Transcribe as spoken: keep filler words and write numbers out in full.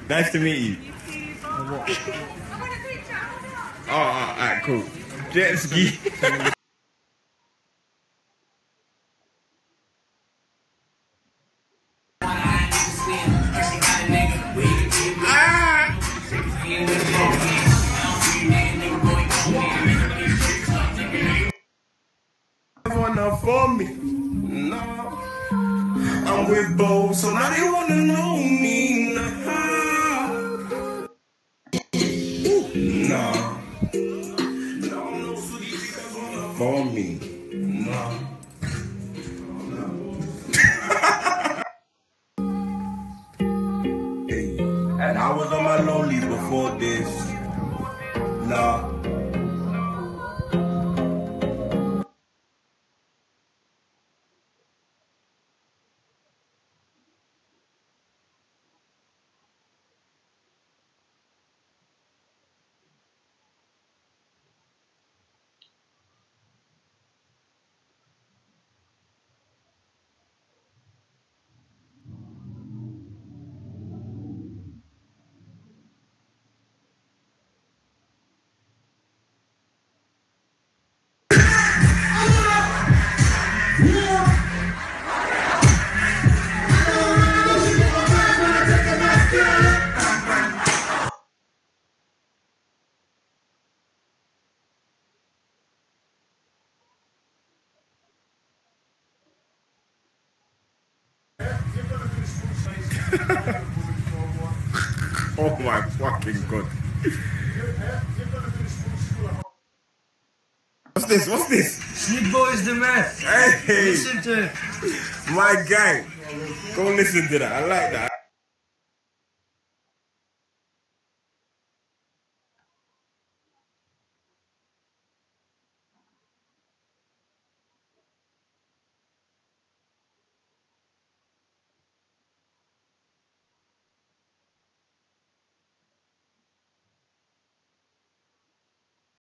Nice to meet you. Oh, alright, cool. Jet ski. Wanna for me? No, I'm with Bo, so now they wanna know me. No, no, for me. No. Hey, and I was on my lonely before this. Nah. Oh my fucking god. What's this? What's this? Sneakbo is the man. Hey! Listen to it. My guy. Go listen to that. I like that.